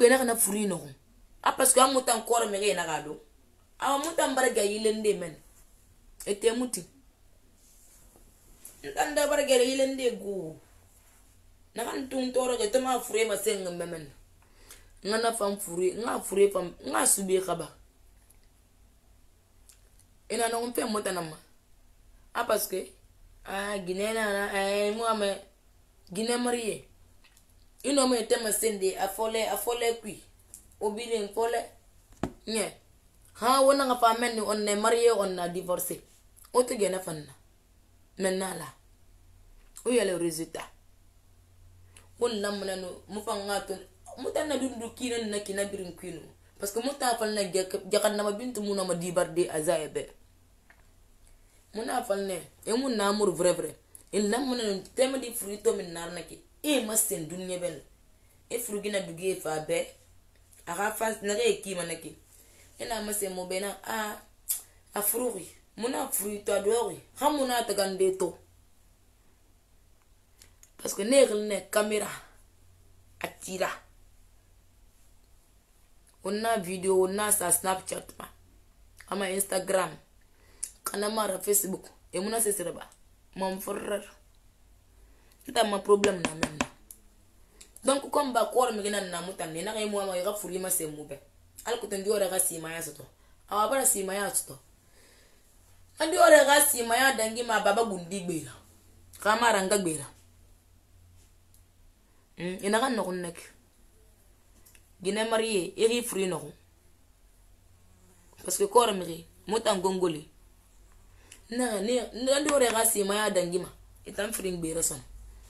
que na kana furi no a parce que amuta encore me na gado a muta mbarga yilende men ete muti ndanda barga yilende go na kan tun toro ke tama furi ma sen men ngana fam furi nga furi fam nga subi khaba ina no mpe muta nama a parce que Guinée na moi me Guinée marié ino me tema sende afole kui obile fole nye ha wona nga fa men on ne marié on a divorcé o te gena fanna maintenant là où y a le résultat on lamna no mu fa ngato mutana dundu kina na kina birin kwino parce que muta fal na jakan na bintu muna ma dibarde azaebe muna fal ne e mun na amur vrai il lamna no tema di fruito min narnaki e masen dunya bel e frugina dugie fa be aga fa na re ki manaki ina masen mo bena a frugi muna fruito adori hamuna ta gande to parce que ne caméra attira on a vidéo on a sa Snapchat ma ama Instagram kana mara Facebook e muna se serba mon frère c'est ma problème na même donc comme ba ko me gina na mutane na kai mo ma ga furi ma se mu be al ko tan diora ga sima ya soto awa bara sima ya soto andi ore ga sima ya dangi ma baba gundi gbera kama ranga gbera ina kan no nek Guinée marié iri furi no parce que ko me mutan gongoli na andi ore ga sima ya dangi ma itam furi gbera son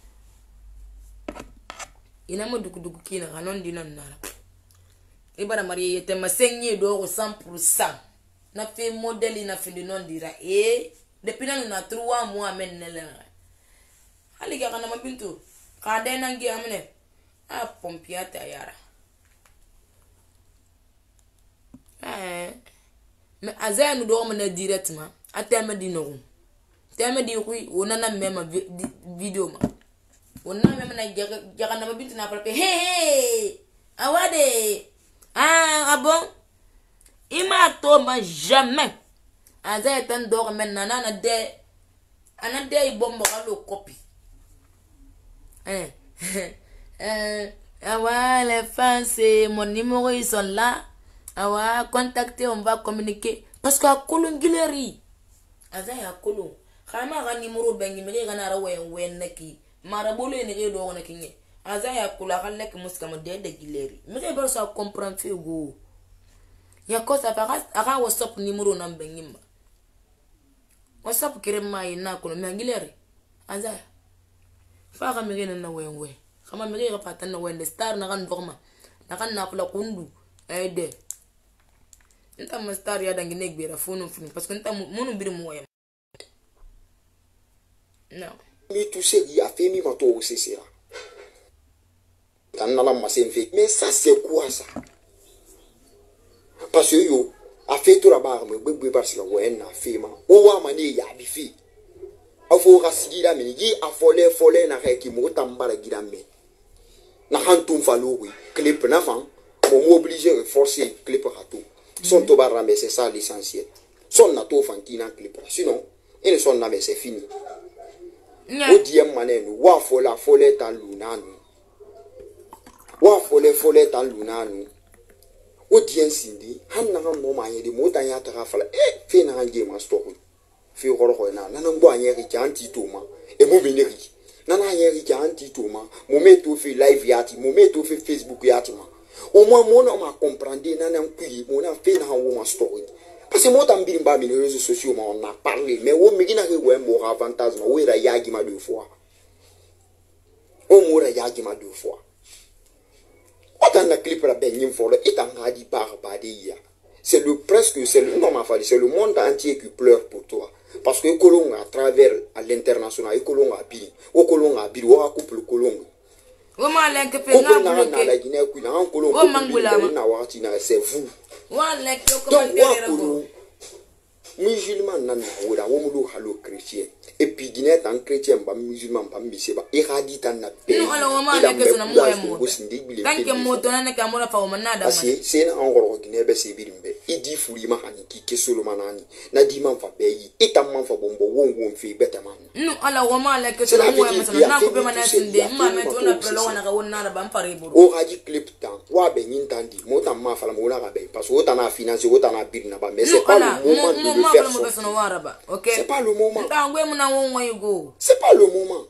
ina mo dugu kina kanon dinon nara ibara marié yete ma senye do 100% na fe modèle na fin de non dira depuis na 3 mois men nela ali ga kana mabintu ka de nangi amne a pompiata yara mais azanu do mo na directement atema di no tema di kui onana même vidéo ma onna même na jaga na mabintu na palpe hey awade bon ima to ma jamais azay tan do men nana ana de bombo kalo copie awa les fans c'est mon numéro ils sont là awa contacter on va communiquer parce que kolongileri azay akolo khama ga numéro bengi mi ga na ra wen neki mara bolo ne ge do na kinye azay akula khalek muskama de gileri mi ge bar sa comprendre fi go ya ko sa fa aga WhatsApp numéro na bengima WhatsApp kirema ina ko mi gileri azay fa ga mi ge na wen kama mi ge patan na wen star na kan dorma na kan na pula kundu de nta ma star ya dangi nek bera fonu parce que nta monu bir mo yam non mais tout ce qui a fait mi ma to aussi c'est là dans la masse fait mais ça c'est quoi ça parce que yo a fait tout là-bas me gbegbe parce que ouais na fait ma o wa mani ya bi fi afo rasigi mi yi afole na reki mo tambara gidame na hantum falo oui clip na fan mo obligé de forcer clip rato son to barra mais c'est ça l'essentiel son na to fantina clip sinon et son na mais c'est fini o diem manenu wa fole ta lunanu wa fole ta lunanu o dien sindi han na mo ma yedi mo tan ya ta fala fe na nge ma stop fi goro na ngo anye ri janti to ma e mo bineri na anye ri janti to ma mo meto fi live yati mo meto fi Facebook yati ma au moins mon homme a comprendre na nkui mon a fait na wo ma story parce que moi tambiri ba mi les réseaux sociaux on a parlé mais wo mi gina ke we mo avantage ma we ra yagi ma 2 fois o mo ra yagi ma 2 fois autant la clip la ben nim folo et en hadi par badia c'est le presque c'est le non ma fali c'est le monde entier qui pleure pour toi parce que kolonga à travers à l'international kolonga a bi o kolonga a bi o couple kolonga Wama lenke pe nga bloqué. Wama ngula ma. C'est vous. Wa lek yo commentaire rabo. musulman nan woda wo mu halo chrétien et puis guiné tan chrétien ba musulman ba miseba e hadi tan na pe no ala wama la ke sona mo mo tanke mo to na ka mo la fa o manada asi c'est en gros guiné be se birimbe idi furi ma hani ki ke solo manani na di man fa be yi etam man fa bombo won fi betaman no ala wama la ke sona mo na ko be manasinde ma me to na prelo na ka wona na ba mpare buru o hadi clip tan wa be yin tan di mo tan ma fa la mo na ka be parce que o tan na financer o tan na birna ba mais c'est pas le moment de le faire okay c'est pas le moment c'est pas le moment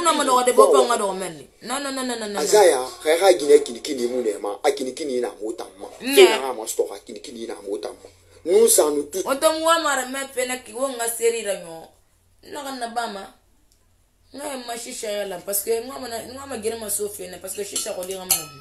non azaya kaya gine kinikini munema akinikini na motamma fena ma stoka kinikini na motamma nous ça nous tout autant wa mara me fena ki wonga seri ranyo na bama na ma shisha yala parce que moi ma gere ma sofia parce que shisha ko dira mama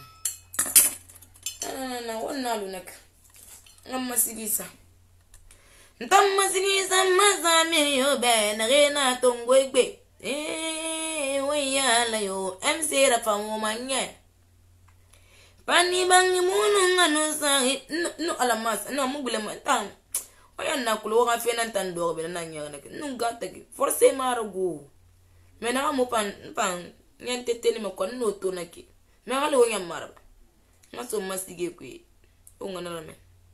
non wonna lunak ngam sigisa Ntamazigisa mazami yo ben rena tongwegbe weyala yo MC Rafa manye pani bangi munu ngano sahi no alamas no mugule matan oya nakulo ga fena ntando be na nyana ke nunga tagi force marago mena mo pan nyente teni mo kon no to naki me gale wo nyamara ngaso masige kwe ungana rame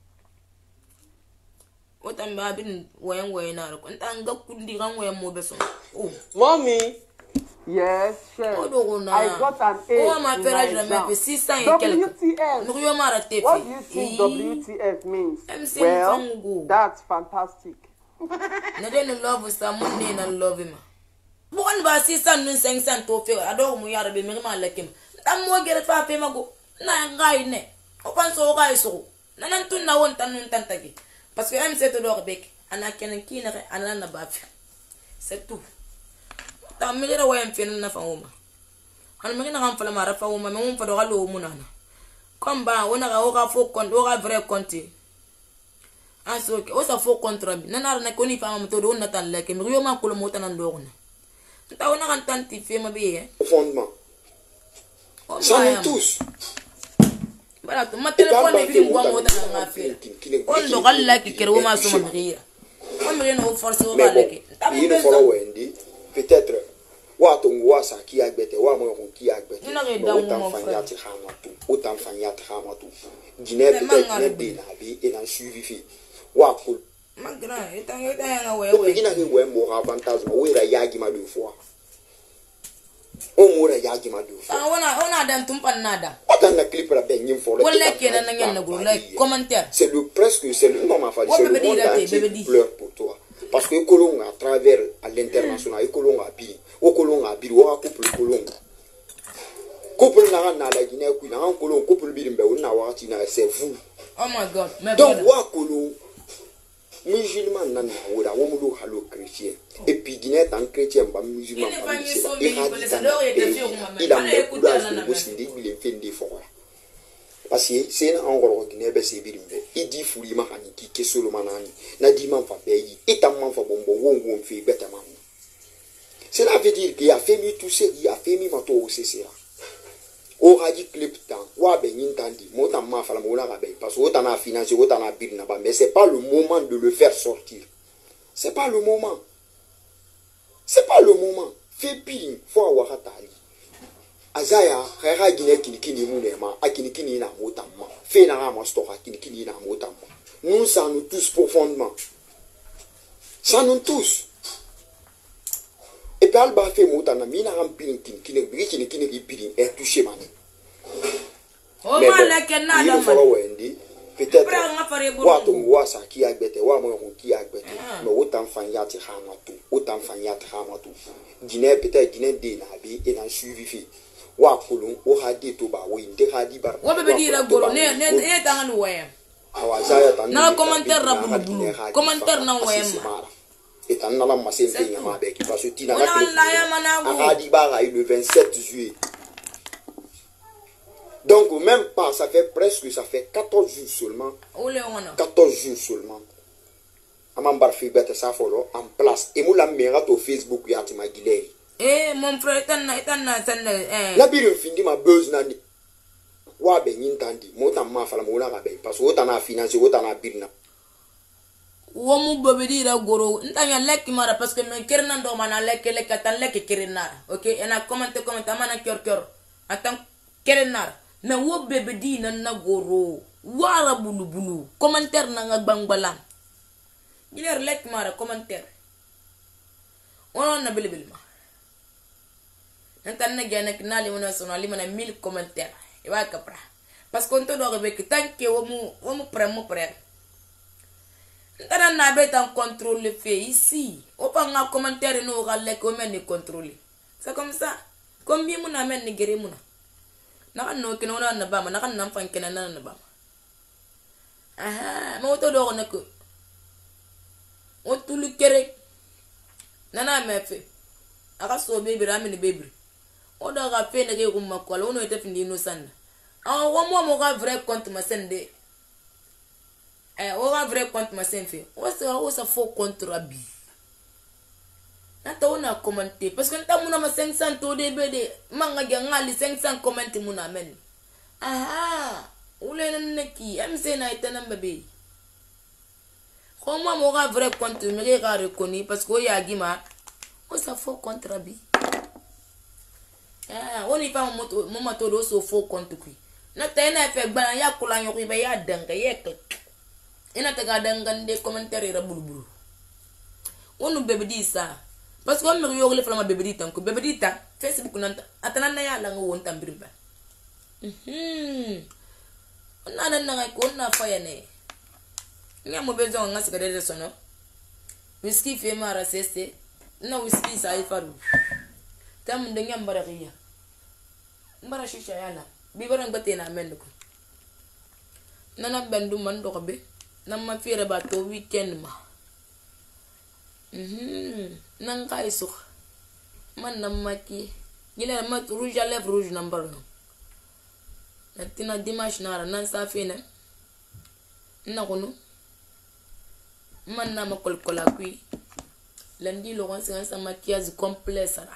Otan babin wayan na ko tanga kundi kan wayan mo beso Mommy. Yes, sure. I got an A. Oh, my parents me WTF. What do you think WTF means? Well, that's fantastic. Na den love with someone na love him. Bon ba sister nun seng san to fe ado mu yara be mi ma lekim. Tam mo gere fa fe mago. Na ngai ne. O pan so gai so. Na nan tun na won tan nun tan tagi. Parce que MC to do bec ana kenen kina ana na bafi. C'est tout. Ta mira wa mfena na fa uma. Ana mira na fala mara fa uma me fa do galo munana. Komba wona ga o ga fo kon o ga vrai compte. Aso ke o sa fo contre bi. Na na ko ni fa ma to do na tan leke mi yo ma ko lo mota nan do na. Ta wona kan tanti fe ma be fondement. Ça nous tous. Voilà, tu m'as téléphoné et puis moi, on a fait. On doit la qui est au moins sur ma vie. On me rend au force au balai. Il faut Wendy. Peut-être. Watung wasa qui a bête, wa mon qui a bête. Autant fanyat hamatu. Autant fanyat hamatu. Guinée peut-être bien la vie et dans suivi. Wakul. Magra, et un ouais. Il n'a eu un mot avantage. Oui, la yagi ma 2 fois. O mura yagi ma 2 fois. On a dans tout pas nada. Dans la clip la baigne for c'est le presque c'est le moment c'est le monde entier qui pleure pour toi parce que colon à travers à l'international et colon à bi au colon à bi wa couple na la Guinée ku na colon couple bi mbe na wa ti na c'est vous. Oh my god donc wa colon musulman nan woda wo mu halo chrétien et puis Guinée tant chrétien ba musulman ba il a des couleurs de bosindi il est fait des forêts parce que c'est en gros Guinée be se birimbe il dit furi ma hani ki ke solo manani na di man fa beyi etam man fa bombo won fi betaman cela veut dire qu'il a fait mi tout c'est il a fait mi mato au c'est o hadi clip tan wa be nyintandi mota ma fa la mo la be parce que autant a financé autant a birna ba mais c'est pas le moment de le faire sortir c'est pas le moment fait ping fo wa hatali azaya kaya Guinée kinikini munema akinikini na motamma fait na ma stoka kinikini na motamma nous ça nous tous profondément ça nous tous et puis alba fait motana mina ramping kinikini ping est touché mané oh mala kenada peut-être watung wasa ki agbete wa mo ki agbete mais autant fanyati hamatu Guinée peut-être Guinée de na bi et na suivi wa kolon o hadi to ba wo inde hadi bar wa bebe dira goro ne tangan wayam awazaya tan na commentaire rabulu commentaire na wayam et tan na la masen pe nyama be ki parce que tina na hadi ba le 27 juillet. Donc même pas, ça fait 14 jours seulement. 14 jours seulement. Amambar Fibet ça follow en place. Et moi la mère au Facebook ya ti Maguileri. Mon frère La biru findi ma buzz nani. Wa be nyintandi, mota ma fala mo la be parce que autant na financer autant na birna. womu bobidi ra goro ntanya lek mara parce que men kerna ndo mana lek atan lek kerenar OK ena comment mana kyor atan kerenar mais wo bebedi na goro wara bulu commentaire na nga bangbalan giler lek mara commentaire on na bilbil ma ntan na gana kinali wona sonali mana 1000 commentaires e wa kapra parce que on to do be tanke wo mu pré Ndana na beta contrôle fait ici. On pas un commentaire no galek o men contrôler. C'est comme ça. Combien mon amen ni gere muna. Na no kino na ba ma na kan nam fan kena na ba. Aha, mo to do na ko. O tulu kere. Nana me fe. Aka so baby ramini baby. O do ga fe na ge ko makwala o no ete findi no sanna. Ah wo mo ga vrai compte ma sende. On va vrai compte ma fait. On ça faux contre abi. Nata on a commenté parce que nta muna ma 500 to DBD manga ngali 500 commenter muna men. Ah, ule neki MC na itana mbabe. Comment mon vrai compte me ga reconnu parce que ya gima on ça faux contre abi. Ah, on y pas mon mato do so faux contre qui. Nata ina fait bana ya kula nyoku ba ya danga yek. Ina taga dangan de commentaire ra bulbulu wonu bebedi sa parce que on me yogle flama bebedi tan ko bebedi ta Facebook nanta atana na ya la ngon tambirba onna nan na ko na faya ne ngamo bezo ngasi ga de sono whisky fe mara sese na whisky sa ifaru tam de ngam barakiya mbara shisha yala bi baran bate na men ko nana bandu man do ko be nama fere ba to weekend ma nan kai su man nam maki gila ma rouge à lèvres rouge number no natina dimanche nara nan sa fina na kono man na ma kolkola kui lundi Laurent sa maquillage complet ça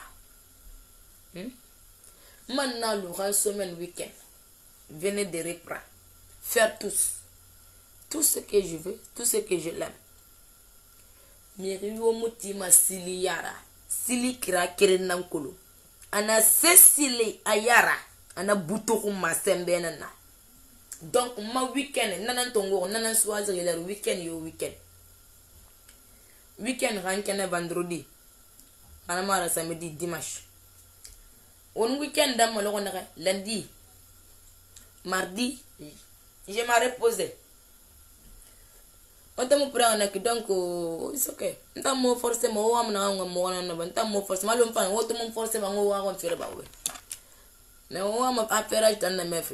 man na Laurent semaine weekend venez de reprendre faire tout ce que je veux, tout ce que je l'aime. Miriwo mutima sili yara, sili kira kerenan kolo. Ana sesili ayara, ana butoku masembe nana. Donc ma weekend, nanan tongo, nanan soise le weekend yo weekend. Weekend rankene vendredi, ana mara samedi dimanche. On weekend dam maloko naka lundi, mardi, je m'ai reposé. On t'a mon prêt en accueil donc c'est ok. On t'a mon forcément ou amna on mo na ban t'a mon forcément l'on fan on t'a mon forcément on va on faire ba ouais. Mais on va ma affaire dans na mefe.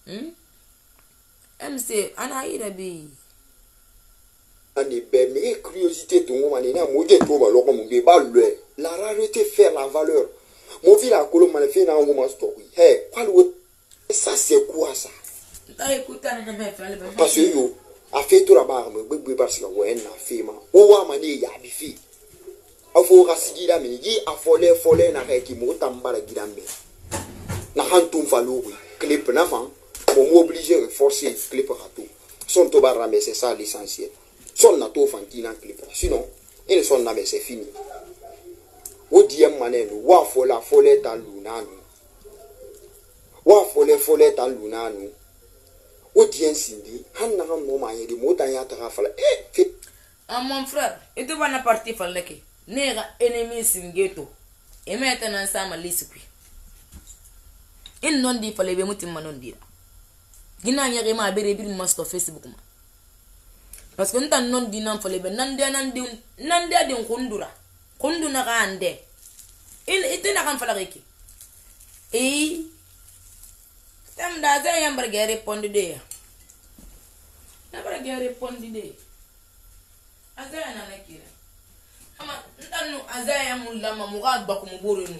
MC ana ira bi. Ani be mes curiosité to mo na mo je to ba lo ko mo be ba le. La rareté fait la valeur. Mon fils a colo mal fait na on ma story. Hey, quoi ça c'est quoi ça? T'as écouté na mefe parce que yo a fait tout là-bas me gbegbe parce que ouais na fait ma o wa mani ya bi fi afo rasigida me yi afole na reki mo tambala gidambe na hantum falou clip na fan mo obligé de forcer clip rato son to barra mais c'est ça l'essentiel son na to fantina clip sinon il son na mais c'est fini o diem manen wa fole ta lunanu wa fole ta lunanu audience ndi hanna mo ma yedi mo tan ya ta fala mon frère et tu vas na partie falaki nega ennemi singeto e meta nan sama lispi in non di fale be mutim manon dira gina nya ma bere bir ma sto Facebook ma parce que ntan non di nan fale be nan de din kunduna ga ande in itina kan fala ki tam da za yam bar gere pondi de na bar gere pondi de azaya na nakira ama ntanu azaya mulama mugad ba ko muburinu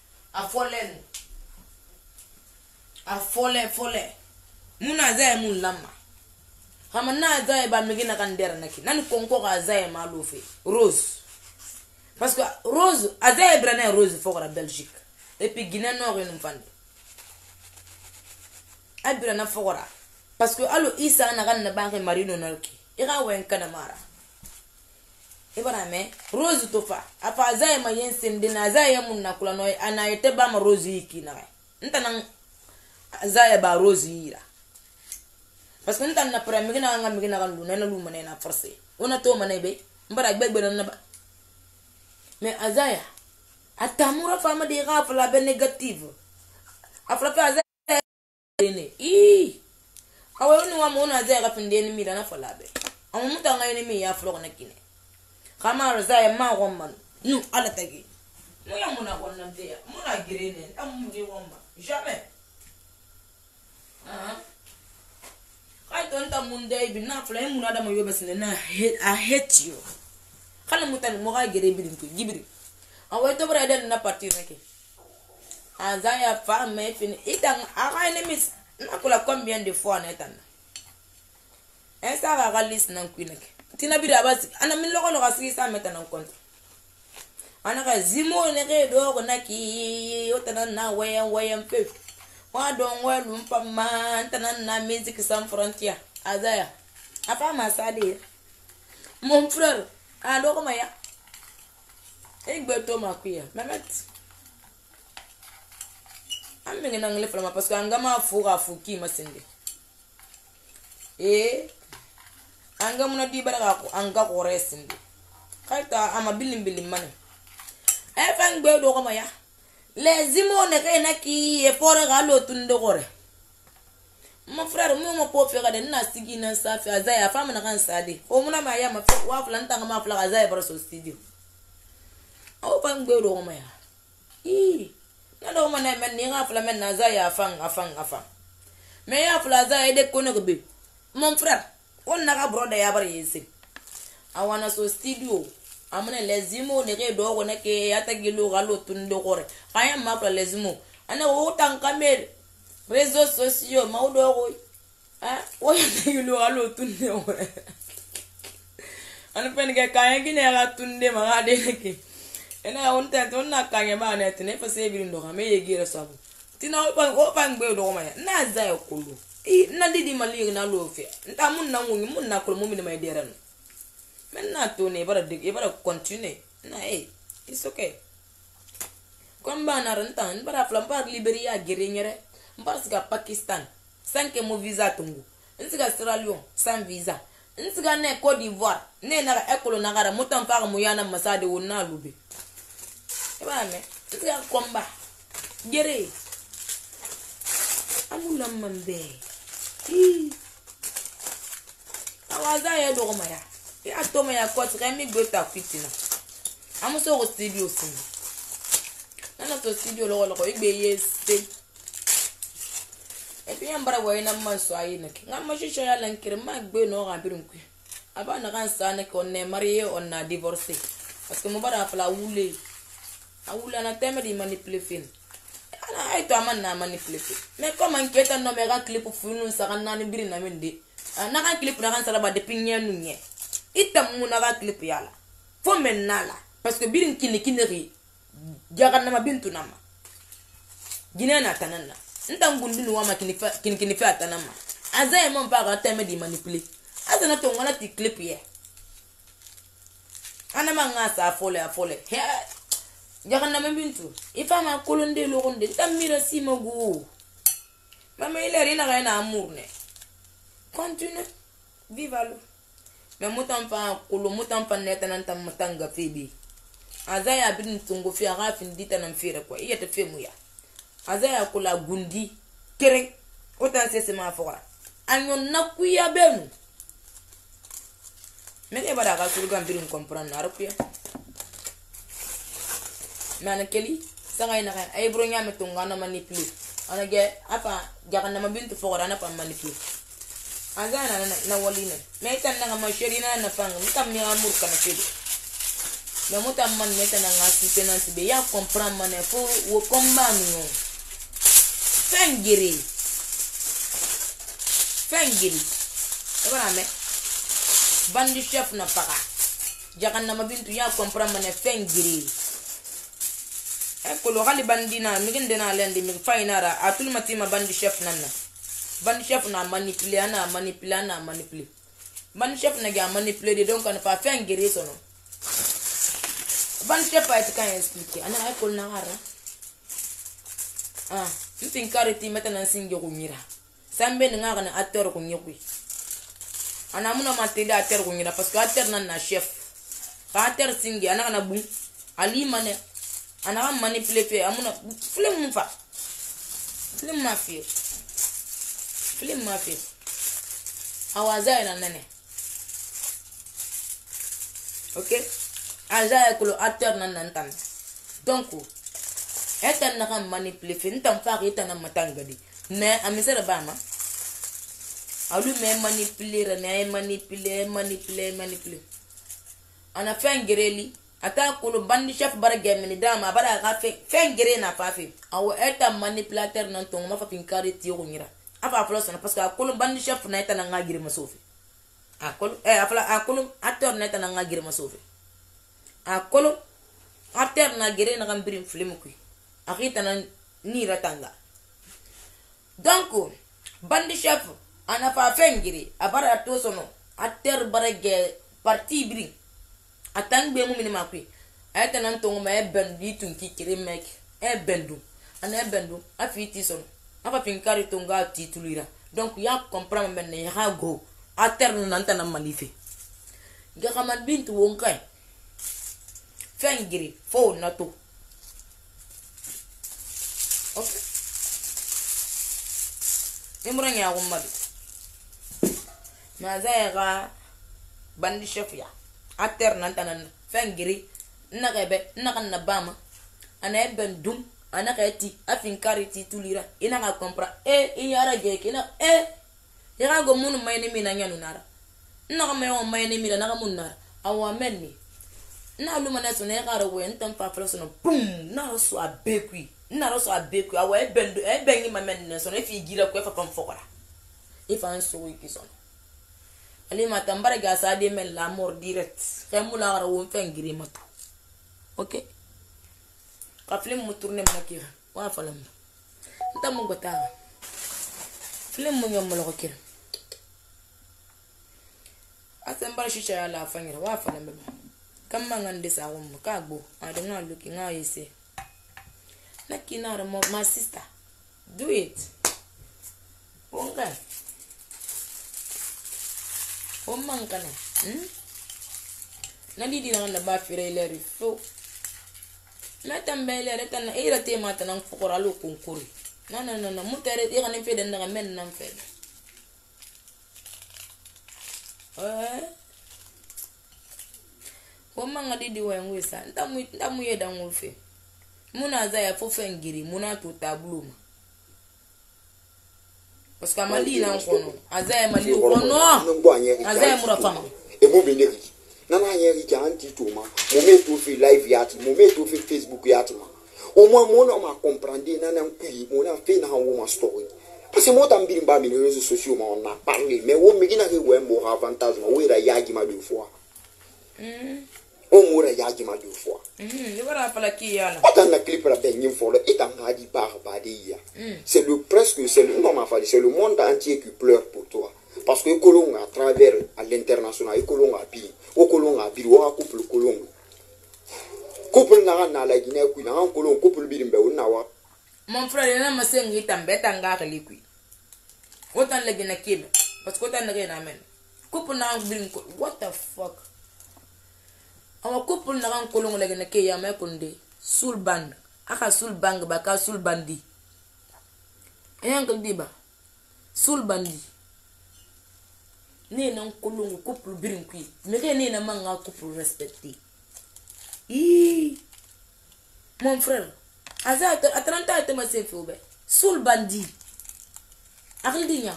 afole muna azaya mulama kama na azaya ba migina kan der naki nan konko ga azaya malufe rose parce que rose azaya brana rose fo la Belgique et puis Guinée Nord une fande abira na fogora parce que allo isa na ganna banke marino narki ira wen kana mara ibara me rose to fa afa azaya ma yensin din azaya mun na kula no ana yete ba ma rose yiki na ntanan azaya ba rose yira parce que ntan na pra mi na nga mi na kan lu na lu mane na forcer ona to mane be mbara gbegbe na ba mais azaya atamura fama de rafla be négative afla fa azaya ne awe ni wa mo na azaya ka pinde ni mi na fala be amu mutanga ni mi ya flo na kine kama azaya ma gomman nu ala tagi mo ya mo na gonna de mo na girene amu ni gomma jamais I don't know Monday be not flame muna da mayo basine na I hate you. Kala mutan mo ga gere bilin ko gibri. Awe to bra den na party nake. Azaya fa me fin itang aga enemies na kula combien de fois na tan. Esa ga list nan ku nake. Tina bi da basi ana min loko no ga sigi sa meta nan kontra. Ana ga zimo ne ke do go naki otana na wayan pe. Wadon welu mpama ntana na music sans frontière azaya afa masade mon frère alo koma ya egbe to makuya memet amenge na ngile flama parce que angama fuga fuki masinde angamuna di bara ko anga ko resinde kaita ama bilim mane efang be do koma ya les imone kena ki e fore galo tunde gore mon frère mo po fe gade na sigi na safi azaya fama na kan sade o muna ma ya ma wa flanta ma fla azaya bara so studio o pan gbe do ma ya na do ma na men ni ga fla men na azaya afang me ya fla azaya de kono be mon frère on na ga brother ya bara yesi awana so studio amune lezimo ne ke do gona ke atagilo galo tunde gore kaya mapla lezimo ana wo tankamer réseaux sociaux maudo go wo atagilo galo tunde gore ana pen ke kaya gine ga tunde ma ga de ke ena on ta ton na kanya ba net ne fa se birin do ga me yegira sabu tina o pan gbe do ma na za e kulu na didi mali na lo fe nta mun na mun na kulu mun mi mai deran maintenant to ne bara dig bara continue na it's okay komba na rantan bara flambar Liberia gerinyere mbasiga Pakistan sans que mo visa tungu nsiga Sierra Leone sans visa nsiga ne Côte d'Ivoire ne na ekolo na gara mutan fa mo yana masade wonna lube ba me nsiga komba gere amula mambe awaza ya do maya ya toma ya kote kami gota fitina amuso go studio sin nana to studio lo igbe yeste e bi ambara wo ina man so ayi nak ngam shisho ya lankir ma gbe no ga birin ku aba na kan sa nak on ne marié on a divorcé parce que mo bara fala wule awula na teme di manipuler fin ana ay to man na manipuler mais comme en keta no me ga clip funu sa kan na ni birin na mende na ka clip na kan sala ba de pinya nunye itam muna ga clip yala fo menala parce que birin kini jagan nama bintu nama ginena tanana ntangundinu wa makini fa tanama azay mon pa ga teme di manipuler azana to ngala ti clip ye ana manga sa fole he jagan nama bintu ifa ma kolonde lo gonde tamira simagu mama ile rina ga na amour ne continue viva lo mais mutan pa neta nan tam matanga fibi azaya bin tungo fi aga fin dita nan fira kwa iya ta femu ya azaya kula gundi kere otan sese ma fora anyon nakuya benu meke bara ga sulu gambirin comprendre na rakuya mana keli sanga ina kan ay bro nyame tunga na manipulate ana ge apa jagan na mabintu fora na pa manipulate azana na walina metan na ma sherina na fang mutam mi amur kana kedo na mutam man metan na ngasi penansi be ya comprendre man fo wo komba no fangiri ebara me bandi chef na paka jagan na mabintu ya comprendre man fangiri ekolo gali bandina migende na lendi mi fainara atul matima bandi chef nanna bandi chef na manipule bandi chef na ga manipule de donc on pas faire ngiri sono Ban chef a été quand expliqué. On a école na hara. Ah, m'pin kariti maintenant singe ko mira. Sambe nga na acteur ko nyekui. Ana muna matede acteur ko mira parce que acteur na chef. Ka acteur singe ana na bu. Ali mane. Ana manipuler fe amuna film fa. Film mafia. Film mafia. Awaza na nene. OK? Aja ekolo acteur nan tan. Donc etan na manipuler fe ntam fa eta na matangadi. Ne amisera bama. Alu me manipuler. Ana fengireli ata kolo bandi chef bara gemini dama bara ka fengire na fa fe. Awo eta manipulateur nan ton ma fa fin kariti ko ngira. Afa flosana parce que kolo bandi chef na eta na ngagire masofi. Akolo akolo acteur na eta na ngagire masofi. Akolo acteur na gere na gambirim film ku. Akita na ni ratanga. Donc bandi chef ana fa fengiri abara atosono acteur barage parti bring atang be mu minima ku ayata nan to ma ben di tun ki kire mek e bendu ana bendu afiti sono afa pinkari to nga titulira donc ya comprendre men ne ha go acteur nan tan malife ga xamat bintu won kay fengiri fo na to. OK Imran ya gumadi ma zaiga bandi chef ya acteur nan tanan fengiri nagebe nakan na bama ana bendum ana kati afin kariti tulira ina ga compra iyara geke na ira go munu mayne mina nyanu nara na ga mayo mayne mina na ga munara awa menni na luma na so na ga ro wen tan pa flo so no boom na so abekui awa bendu bengi mamen so na fi gira ko fa pam fokora ifan so wiki son ali matambara ga sa de men la mort direct xemula gara won fengiri matu. OK ka film mu tourner makira wa falam ntam go ta film mu nyom lo kira asambara shisha la fangira wa falam kam mangande sa won ka gbo adanga luki nga yese Nakinara, my sister. Do it. Bonga. Omankana. Nadi na na ba fire leri fo. Natambele retana ira te mata nang fukora lo konkuri. Na mutere ira ne fede na men nan fede. Omanga didi wa ngwisa. Ndamu yeda ngulfe. Muna za ya fo fengiri muna to tableau parce que mali na kono azaya mali kono azaya mura fama e mo beneri na na yeri janti to ma mo me to fi live yati mo me to fi Facebook yati ma au moins mo na ma comprendre na nkui mo na fe na wo ma story parce que mo tambiri ba mi réseaux sociaux ma on a parlé mais wo mi gina ke wo mo avantage ma wo ra yagi ma deux fois o mura yaji ma deux fois yora pala ki yala ata na clip la benyin folo eta ngadi ba dia c'est le presque c'est le non ma fali c'est le monde entier qui pleure pour toi parce que kolonga à travers à l'international kolonga bi o kolonga bi wa couple kolonga couple na la Guinée ku na kolonga couple bi mbe na wa mon frère na masengi tambeta ngaka likui otan la Guinée kibe parce que otan na men couple na bi what the fuck awa couple na kan kolongo lagi na ke ya me kunde sul band aka sul bang ba ka sul bandi yang diba sul bandi ne nan kolongo couple birin kui me ke ne na manga couple respecté mon frère aza a 30 ans te ma se fobe sul bandi akli dinya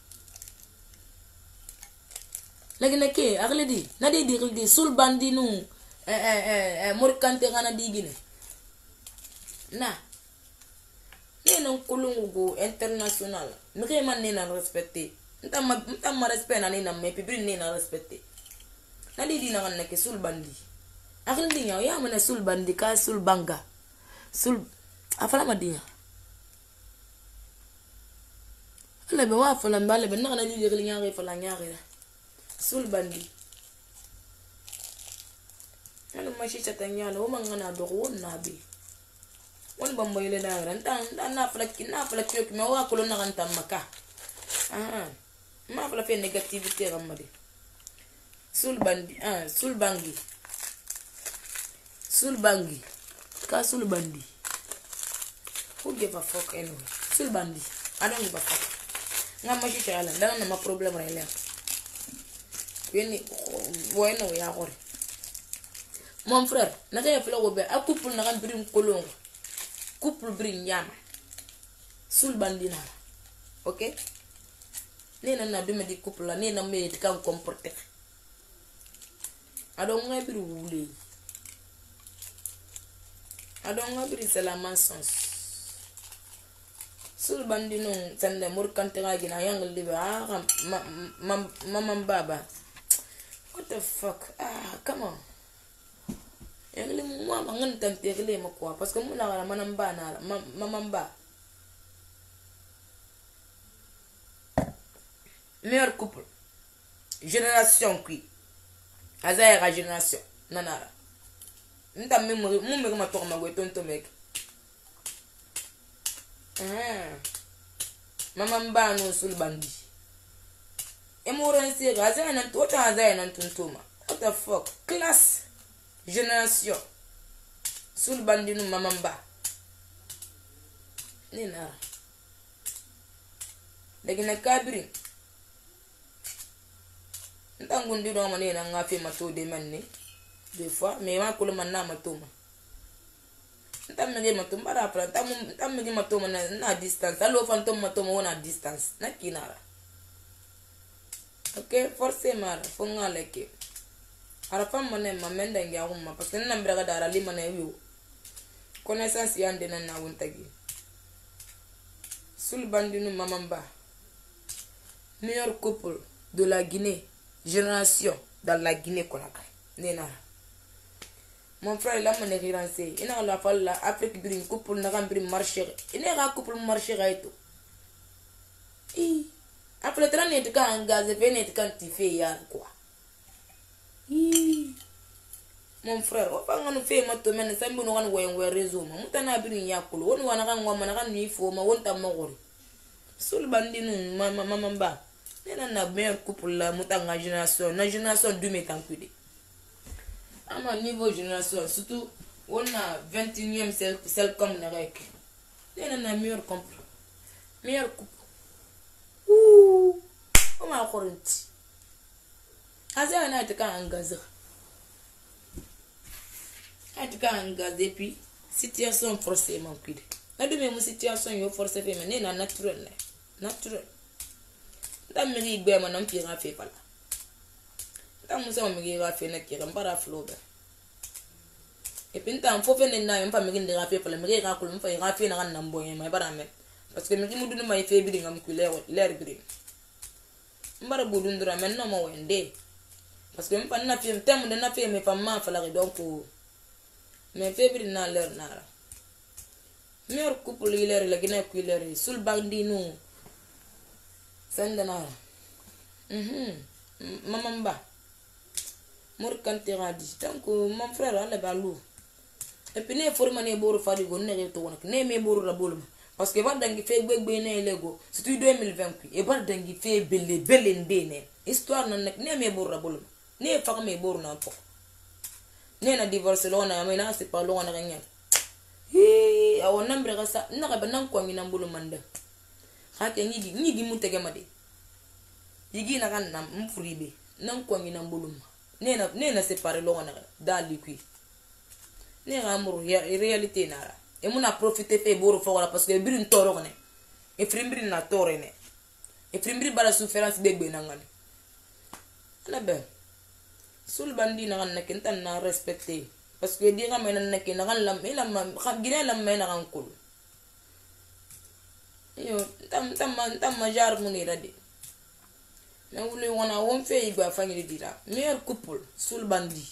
lagi na ke akli di na di sul bandi nu morkante gana digine na non kulungu international mike man ne na respecté ntam respect na ne na me pibri ne na respecté na di na ngana ke sul bandi akil di nya ya mana sul bandi ka sul banga sul afala madinya ala be wa fala mbale be na di de nya re fala nya re sul bandi Ano mashisha tanyala umangana do won nabi. Won bamboyle na ran tan na fala kyo me wa kulo na kan tamaka. Ma fala fe négativité ramade. Sulbangi. Ka sulbandi. Who give a fuck anyway? Sulbandi. I don't give a fuck. Nga mashisha ala dana na ma problem ra ile. Yeni bueno ya gore. Mon frère, na kaya fela go be a couple na kan brim kolongo. Couple brim yama. Sulbandi na. Okay? Nena na dume di couple la nena me it kan comporter. Adon nga biru wule. Adon nga biru c'est la mensonge. Sulbandi no tande mur kantera gina yangal libe mama baba. What the fuck? Come on. Yangali mo mangan tante gele makwa parce que muna wala manamba na mamamba. Meilleur couple. Génération qui. Azaya génération. Nanara. Nta mu ma to ma go tonto mek. Mamamba no sulbandi. Emoran se azaya nan to ta azaya nan tontoma. What the fuck? Classe. Génération. Sulbandi no mamamba. Nina. Dagina kabri. Ntangundi do mane na ngafe mato de manne. Des fois, mais ma ko man na matoma. Ntamege matoma ra pra ntamege matoma na distance. Allo fantom matoma wona distance. Na kinara. Okay, forcément, fonga leke. Ara fam mané mamenda ngi aguma parce que na mbira dara li mané yo. Connaissance yande na wontagi. Sulbandi no mamamba. Meilleur couple de la Guinée. Génération dans la Guinée Conakry. Nenara. Mon frère là mon érirancé. Il a la fall la Afrique brin couple na gambri marché. Il a couple marché gaito. Après 30 net ka engagé venet kan tifé ya quoi. Mon frère, o panga no fe mato men sambu no kan we réseau ma mutana brin yakulu. Won wana kan ngoma na kan ni fo ma won tam magori. Sulbandi no mamamba. Na meilleur couple la mutanga génération na génération du metankude ama niveau génération surtout on a 21e siècle comme na rek na meilleur couple o ma korinti asa na te ka angaze puis situation forcément kude na de même situation yo forcé fait mais na naturel. Tamiri gbe ma nan pira fe pala. Tamusa ma migi ra fe na kira mbara flobe. Et puis ntam fo fe na mpa migi ndira fe pala migi ra kulu mfa ra fe na kan namboye ma bara me. Parce que migi mudu ma fe bi ngam ku l'air gris. Mbara budu ndura men no mo wende. Parce que mpa na fe tem de na fe me fa ma fala donc me fe bi na l'air nara. Meilleur couple l'air la gina ku l'air sul bandi no. Sandana. Mamamba. Morkante radi. Donc mon frère là ba lou. Et puis ne forma ne boru fadi go ne to wona. Ne me boru la boluma. Parce que va dangi fe gbegbe ne lego. C'est 2020 et ba dangi fe belle ndene. Histoire nan ne me boru la boluma. Ne fa me boru na po. Ne na divorce lo na mais na c'est pas lo na ngel. Awo nambre gasa na ba nan ko ngi na boluma nda. Hake nyigi mutege made yigi na kan nam mfuribe nan ko ngi na mbuluma nena séparer lo na dali kui ne ramuru réalité nara e muna profiter fe boru fo wala parce que birin toro ne e frimbri na tore ne e frimbri bala souffrance begbe na ngani na be sul bandi na kan nakentan na respecter parce que di nga mena naken na kan lam gine lam mena kan kul yo tam majar munira de na wule wana won fe igba fangiri dira meilleur couple sul bandi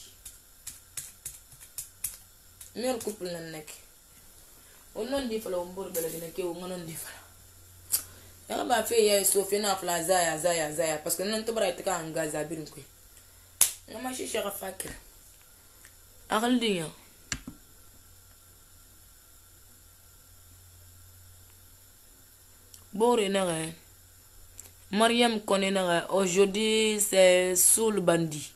meilleur couple nan nek onon di fala mbor bela dina ke ngonon di fala ya ba fe ya so fe na fala zaya parce que non to bara tika angaza birin ko ngama shisha ka fakir Akaldinya. Bore nare. Mariam connaît nare. Aujourd'hui c'est Soul Bandi.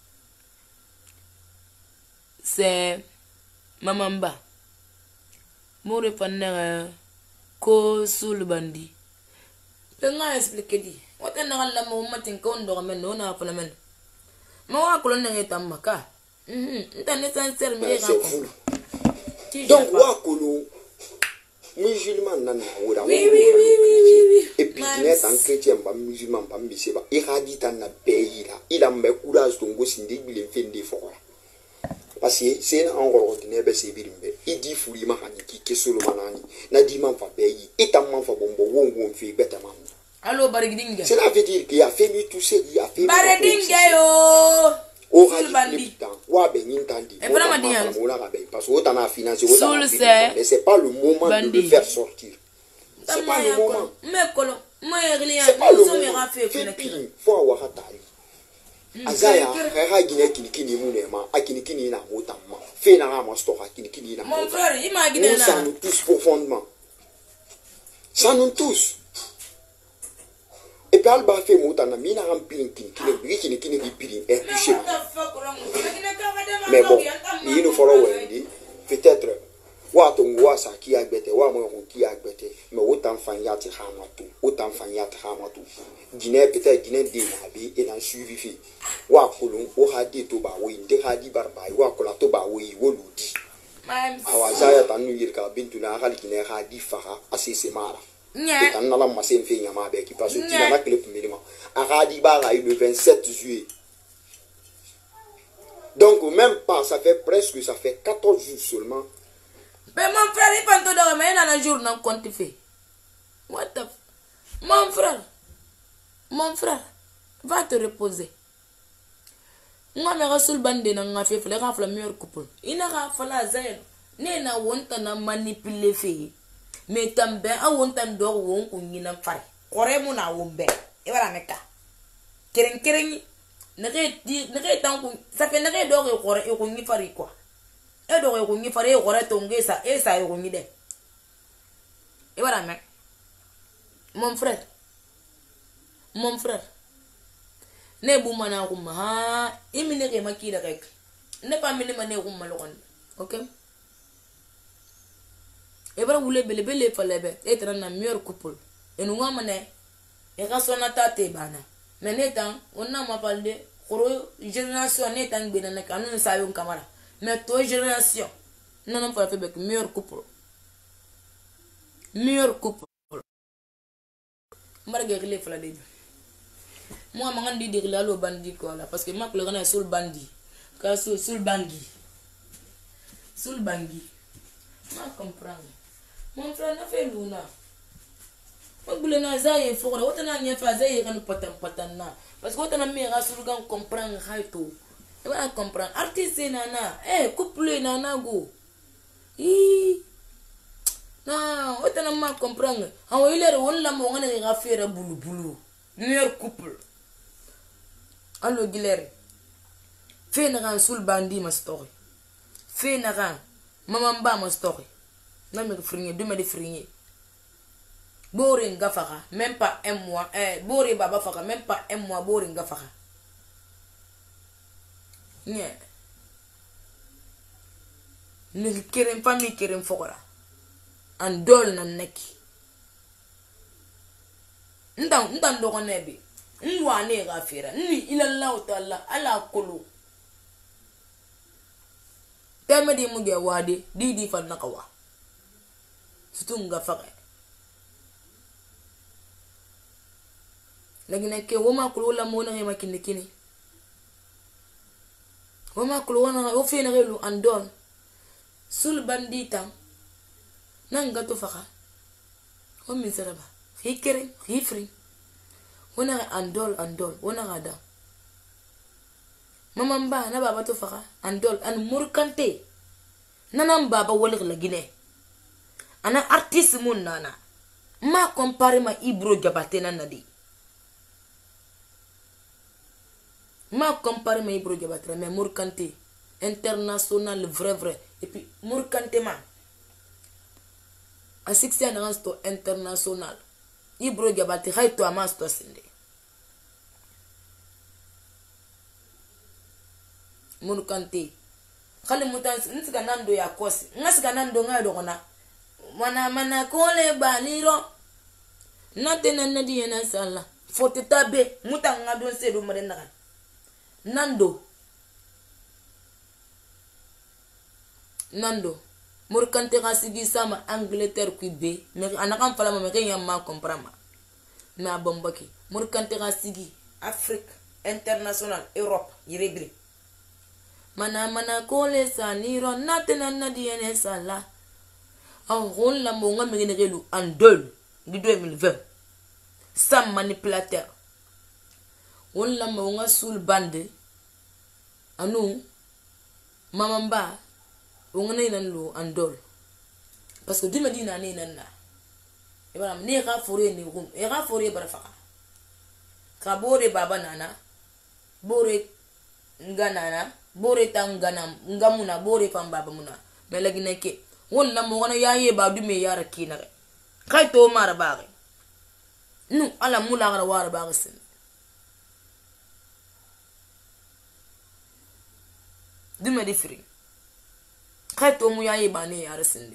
C'est Mamamba. Bore panere ko Soul Bandi. Penga explique di. Wata na la mo matin ko ndo men no na fala men. Ma wa ko na ngeta maka. Nta ne sincère mais donc wa ko musulman nan na wora. Oui. Et puis net en chrétien ba musulman ba mbise ba iradi tan na beira. Il a me courage to ngo sindi bile fende fora. Parce que c'est un ordinaire be se birimbe. Il dit furi ma haniki ke solo manani. Na di man fa beyi. Etamman fa bombo won fi betamam. Allo Baredinga. Cela veut dire qu'il a fait lui tout seul, il a fait Baredinga yo. Soul Bandi. Wa ben intandi. Et vraiment dire. Parce que autant a financé mais c'est pas le moment de le faire sortir. C'est pas le moment. Mais kolo, moi rien. C'est pas le moment. Fait faut avoir atali. Azaya, ha gine kinikini munema, akinikini na motama. Fait na ma stoka kinikini na. Mon frère, imagine ça nous touche profondément. Ça nous touche. Et puis Alba fait moutana mina ramping kini pirin et touché. Mais bon, il nous faut peut-être wa sa qui a bête wa mo qui a bête mais autant fanyati hamatu Guinée peut-être Guinée de nabi et dans suivi fi wa kolon o hadi to ba we de hadi barba wa kola to ba we woludi awazaya tanu yirka bintu na hal Guinée hadi faha asise mara et en allant masser fait yama avec qui passe tu na clip minimum hadi ba le 27 juillet. Donc même pas ça fait 14 jours seulement. Mais mon frère, il pense que mais il un jour non compte fait. What the mon frère, va te reposer. Moi me Soul Bandi na nga fait le meilleur couple. Il n'a pas fallu zéro. Ne na wonta na manipuler fait. Mais tambe a wonta do won ko ngina fare. Kore mu na wombe. E wala meka. Keren ne tan ko ça fait ne do ko kore ko ngi fare quoi. E do ko ngi fare ko re tonge sa e sa ko ngi de. E wala mek. Mon frère. Ne bu mana ko ma imi ne ke makira rek. Ne pas mine mané ko malokon. OK? Et voilà, vous les belle fallait être un meilleur couple. Et nous avons et rasonata te bana. Mais n'étant, on a parlé de génération n'étant bien dans canon ça yon camara. Mais toi génération, non on peut faire avec meilleur couple. Marguerite les fallait. Moi m'en dit dire là le bandit quoi là parce que moi le grand Soul Bandi. Car Soul Bandi. Ma comprendre. Mon frère n'a fait luna. On voulait na zaye fora, on a rien fait zaye kan patan na. Parce que on a mis rasur gan comprendre haito. Et voilà comprendre. Artiste nana, couple nana go. Non, on a mal comprendre. On il est on la mo ngane ga faire bulu. Meilleur couple. Allo Guilherme. Fait na Soul Bandi ma story. Fait na Mamamba ma story. Non mais fringué, deux de fringué. Boring gafara, même pas un mois. Boring baba fara, même pas un mois. Boring gafara. Nie. Ne kerem famille kerem fora. En dol na neki. Ndan do konebi. Nwa ne gafira. Ni ila Allah ta'ala ala kulu. Teme di muge wade, di fan nakawa. Surtout nga faka lagi nake woma kulo la mona ngema kini woma kulo wana o fe na relu andon Soul Bandi tam nanga to faka o mi seraba fikere fifri wana andol wana gada Mamamba na baba to faka andol an murkante nanam baba wala la Guinée. Ana artiste mon nana. Ma compare ma Ibro Jabate nanadi. Ma compare ma Ibro Jabate mais Mourkante. international vrai et puis Mourkantema a succès dans sto international ibro gabati hayto amasto sinde Mourkante khali mutan nsiga nando ya kosi ngasiga nando ngado kona mana kole baniro natena nadi yana sala fote tabe mutan ngado sedu madenna Nando Mourkante rasigi sama Angleterre qui be mais anakam fala me kenya ma comprendre ma bombaki Mourkante rasigi Afrique international Europe yirebri mana kole saniro natena nadi yana sala en rôle la monga me ngelu en 2020 sans manipulateur on la monga sul bande anu mamamba on est dans l'eau en dol parce que Dieu me dit nani nana et voilà ne ra foré ni rum e ra foré barafaka ka bore baba nana bore nganana bore tangana ngamuna bore fam baba muna mais lagi neke won la mo wana yaye ba du me yara kina kay to mara baare nu ala mula gara wara baare sen du me di free kay to mu yaye ba ne yara sende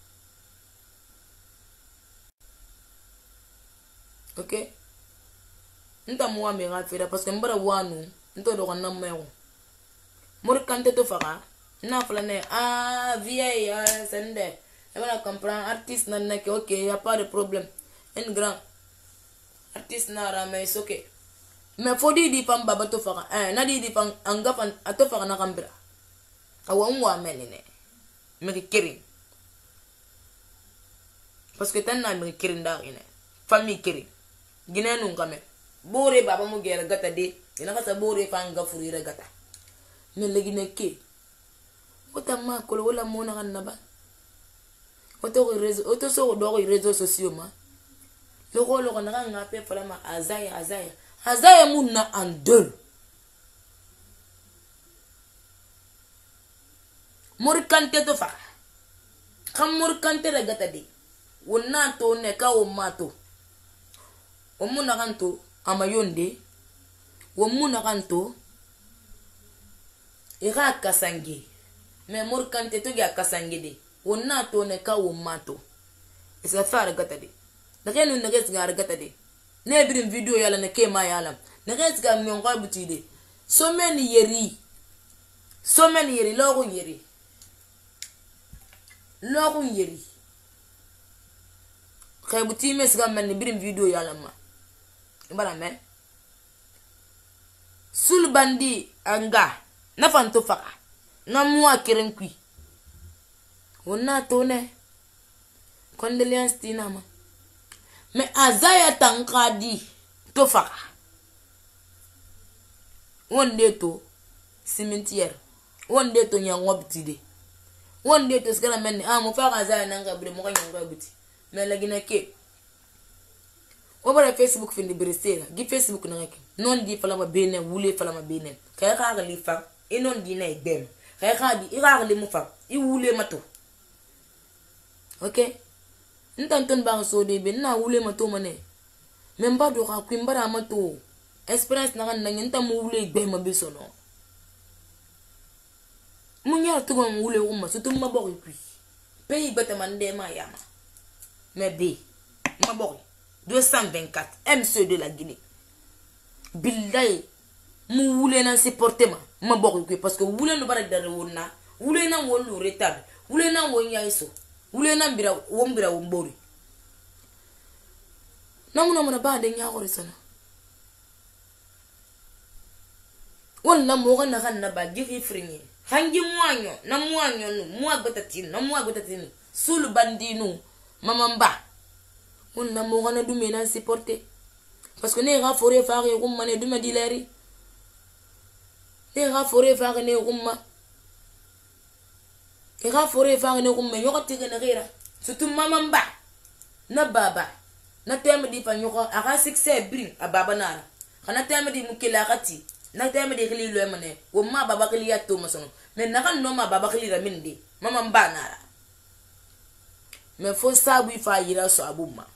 ok nta mo wa me ga fera parce que mbara wanu nto do kana mewo Mourkante to faka na fala ne vieille sende et voilà comprendre artiste na que ok y a pas de problème un grand artiste na ra mais ok mais faut di fam baba to faka na di fam angafan ato faka na kambira awa mwa menene me kirin parce que tan na me kirin da ine famille kirin ginenu ngame bore baba mo gera gata de ina ka bore fa ngafurira gata mais legi nekke ota ma ko wala mo na kanaba auto so do réseaux sociaux ma le rôle on a ngapé fala ma azaya munna en deux Mourkante to fa kam Mourkante la gata de wonna to ne ka o mato o munna kanto amayonde wo munna kanto ira kasange mais Mourkante to ga kasange de wonna to ne ka wo mato isa fa gata de na kenu na ges ga gata de ne birim video yala na ke ma yala na ges ga mi on ko butide so many yeri logo yeri kay buti mes ga men birim video yala ma ibara men sul bandi anga na fanto faka na mwa kirenkui wonna to ne condoléances tinama mais azaya tankadi to faka wonde to cimetière wonde to nyango bitide wonde to skala men mo faka azaya nanga bre mo nyango biti mais la gina ke obara Facebook findi bresera gi Facebook na ngake non di fala ma benen wule fala ma benen kay ka li fa e non di na ibem kay ka di ira li mu fa I wule mato ok ntanton ba so de be na wule mato mane memba do ka kwimbara mato experience na kan na nta mu wule ibem ma be so no munya to mo wule wo ma so to ma bokk puis pays bata man de ma yama mais be ma bokk 224 MC de la Guinée billahi mu wule na supporter ma bokk parce que wule no bara dare wonna wule na wonu retard wule na wonya iso wule na mbira wombori namuna mona ba de nya gore sana wonna mo ga na kan na ba gifi frinye hangi mwanyo na mwanyo no mwa gotatini sulu bandinu mamamba wonna mo ga na dume na supporter parce que ne ga fore faare rumma ne dume dileri ne ga fore faare ne rumma ira fore fa ne kuma yokati na gira surtout mamamba na baba na teme di fa nyoko aga succès bring a baba nara kana teme di mukila kati na teme de kili lo mane wo ma baba kili ya to masono me na kan no ma baba kili ra min de mama mbanara me fo sabu fa yira so abuma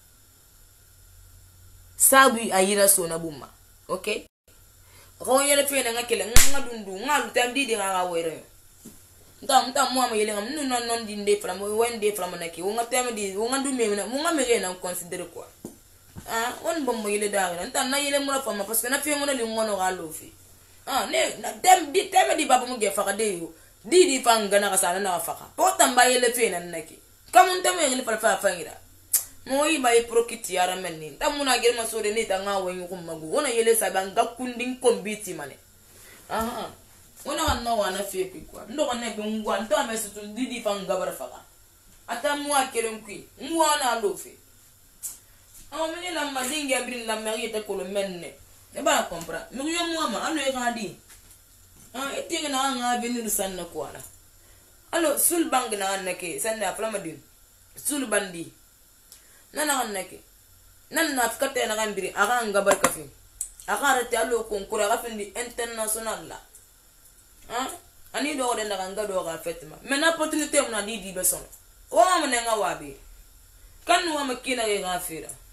sabu ayira so na buma okay ko yele fe na ngakele ngadundu ngalu tam di nga were nta mo am yele ngam non di nde fram wende fram na ki wo ngatem di wo ngandu me na mo ngamere na consider quoi on bom mo yele daara nta na yele mo fama parce que na fe mo na li ngono ga lo fi ne na dem di baba mo ge faka de yo di fanga na kasana na faka po tamba yele fe na naki kamun tam yele fa ngira mo yi bay prokiti yara menni tamuna germa sore ni tanga wenyu kumagu ona yele sabanga kundin kombiti mane ona wanna wana fepi kwa ndo wana be ngwa ndo amesutu didi fanga barafaka ata mwa kerenkwi mwa na lofi mene la madingi abrin la mari ta kolo menne e ba compra mi yo mwa ma alo e gadi etinga na nga venir sanna kwa la alo sul bang na nake sanna flamadin sul bandi nana nake nana afkate na gambiri aga ngabar kafi aga rete alo konkura ga findi international la ani do de na ngado ga fetma mena opportunité mo na di beson o amane nga wabi kan wa makina ga fira